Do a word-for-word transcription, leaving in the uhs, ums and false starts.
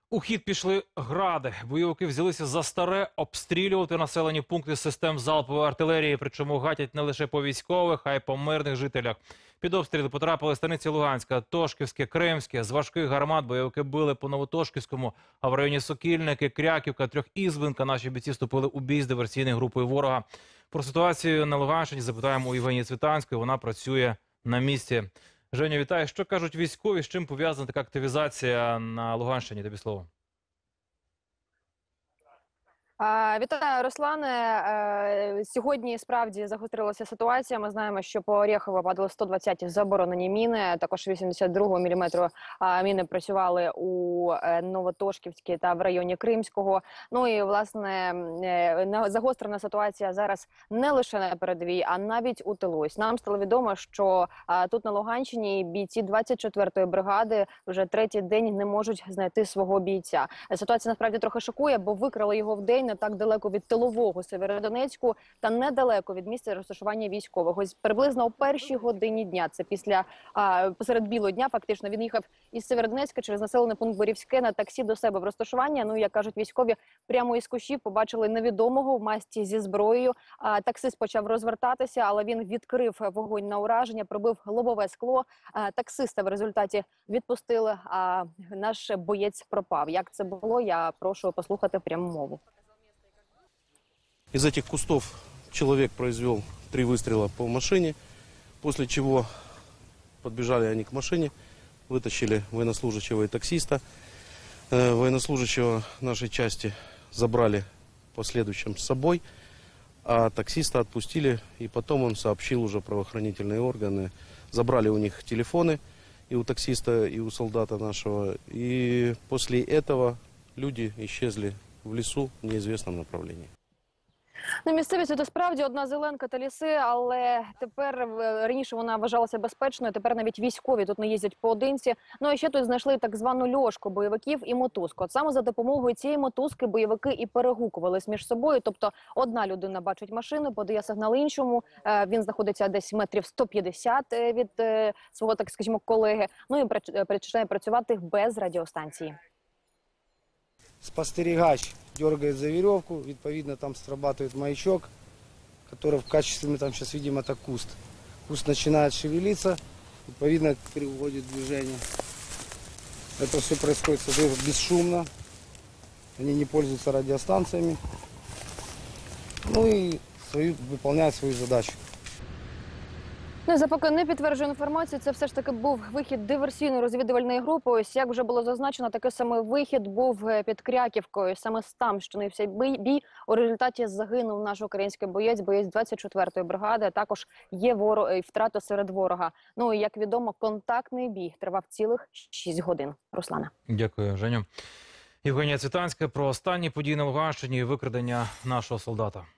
У хід пішли гради. Бойовики взялися за старе обстрілювати населені пункти систем залпової артилерії. Причому гатять не лише по військових, а й по мирних жителях. Під обстріли потрапили станиці Луганська, Тошківське, Кримське. З важких гармат бойовики били по Новотошківському, а в районі Сокільники, Кряківка, Трьохізвинка наші бійці вступили у бій з диверсійною групою ворога. Про ситуацію на Луганщині запитаємо у Євгенії Цвітанської. Вона працює на місці. Женя, вітаю. Що кажуть військові? З чим пов'язана така активізація на Луганщині? Тобі слово. Вітаю, Руслане. Сьогодні справді загострилася ситуація. Ми знаємо, що по Орєхово падали сто двадцять заборонені міни. Також вісімдесят другого міліметру міни працювали у Новотошківській та в районі Кримського. Ну і, власне, загострена ситуація зараз не лише на передовій, а навіть у тилу. Нам стало відомо, що тут на Луганщині бійці двадцять четвертої бригади вже третій день не можуть знайти свого бійця. Ситуація насправді трохи шокує, бо викрали його в день не так далеко від тилового Сєвєродонецьку та недалеко від місця розташування військових. Ось приблизно о першій годині дня, це після а, посеред білого дня, фактично, він їхав із Сєвєродонецька через населений пункт Борівське на таксі до себе в розташування. Ну, як кажуть військові, прямо із кущів побачили невідомого в масці зі зброєю. А, таксист почав розвертатися, але він відкрив вогонь на ураження, пробив лобове скло. А, таксиста в результаті відпустили, а наш боєць пропав. Як це було, я прошу послухати пряму мову. Из этих кустов человек произвел три выстрела по машине, после чего подбежали они к машине, вытащили военнослужащего и таксиста. Военнослужащего нашей части забрали в последующем с собой, а таксиста отпустили, и потом он сообщил уже правоохранительные органы. Забрали у них телефоны и у таксиста, и у солдата нашего, и после этого люди исчезли в лесу в неизвестном направлении. Ну, місцевість – це справді одна зеленка та ліси, але тепер, раніше вона вважалася безпечною, тепер навіть військові тут не їздять поодинці. Ну і ще тут знайшли так звану льошку бойовиків і мотузку. От саме за допомогою цієї мотузки бойовики і перегукувались між собою. Тобто одна людина бачить машину, подає сигнал іншому, він знаходиться десь метрів сто п'ятдесят від свого, так скажімо, колеги, ну і починає працювати без радіостанції. Спостерігач дергает за веревку, відповідно там срабатывает маячок, который в качестве, мы там сейчас видим, это куст. Куст начинает шевелиться, відповідно переводит движение. Это все происходит бесшумно, они не пользуются радиостанциями, ну и свою, выполняют свою задачу. Ну, за поки не підтверджую інформацію, це все ж таки був вихід диверсійної розвідувальної групи. Ось, як вже було зазначено, такий самий вихід був під Кряківкою. Саме там щинився бій. У результаті загинув наш український боєць, боєць двадцять четвертої бригади. Також є ворог, втрати серед ворога. Ну і, як відомо, контактний бій тривав цілих шість годин. Руслана. Дякую, Женю. Євгенія Цвітанська про останні події на Луганщині і викрадення нашого солдата.